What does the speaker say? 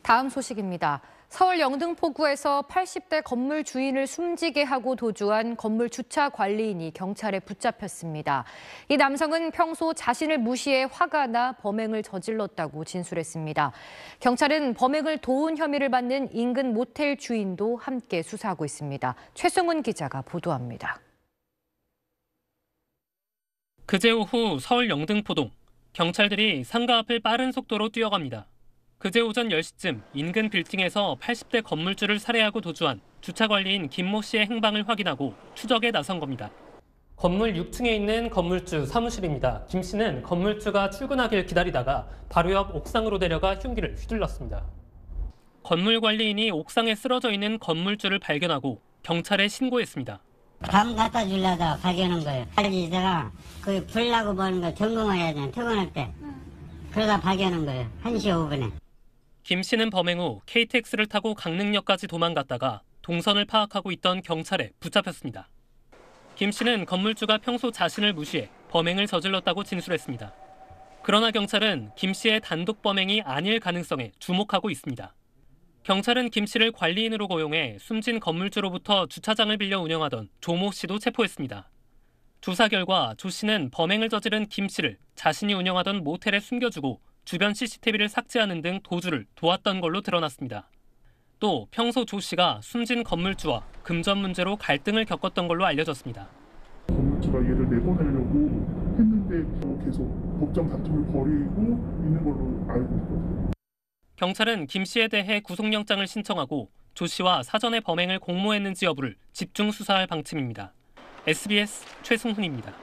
다음 소식입니다. 서울 영등포구에서 80대 건물 주인을 숨지게 하고 도주한 건물 주차 관리인이 경찰에 붙잡혔습니다. 이 남성은 평소 자신을 무시해 화가 나 범행을 저질렀다고 진술했습니다. 경찰은 범행을 도운 혐의를 받는 인근 모텔 주인도 함께 수사하고 있습니다. 최승훈 기자가 보도합니다. 그제 오후 서울 영등포동, 경찰들이 상가 앞을 빠른 속도로 뛰어갑니다. 그제 오전 10시쯤 인근 빌딩에서 80대 건물주를 살해하고 도주한 주차관리인 김모 씨의 행방을 확인하고 추적에 나선 겁니다. 건물 6층에 있는 건물주 사무실입니다. 김 씨는 건물주가 출근하길 기다리다가 바로 옆 옥상으로 내려가 흉기를 휘둘렀습니다. 건물 관리인이 옥상에 쓰러져 있는 건물주를 발견하고 경찰에 신고했습니다. 감 갖다 주려다가 발견한 거예요. 이제가 그 불 나고 뭐는 거 점검을 해야 되는 퇴근할 때. 그러다 발견한 거예요. 1시 5분에. 김 씨는 범행 후 KTX를 타고 강릉역까지 도망갔다가 동선을 파악하고 있던 경찰에 붙잡혔습니다. 김 씨는 건물주가 평소 자신을 무시해 범행을 저질렀다고 진술했습니다. 그러나 경찰은 김 씨의 단독 범행이 아닐 가능성에 주목하고 있습니다. 경찰은 김 씨를 관리인으로 고용해 숨진 건물주로부터 주차장을 빌려 운영하던 조모 씨도 체포했습니다. 조사 결과 조 씨는 범행을 저지른 김 씨를 자신이 운영하던 모텔에 숨겨주고 주변 CCTV를 삭제하는 등 도주를 도왔던 걸로 드러났습니다. 또 평소 조 씨가 숨진 건물주와 금전 문제로 갈등을 겪었던 걸로 알려졌습니다. 건물주가 얘를 내보내려고 했는데 계속 법정 다툼을 벌이고 있는 걸로 알고 있거든요. 경찰은 김 씨에 대해 구속영장을 신청하고 조 씨와 사전에 범행을 공모했는지 여부를 집중 수사할 방침입니다. SBS 최승훈입니다.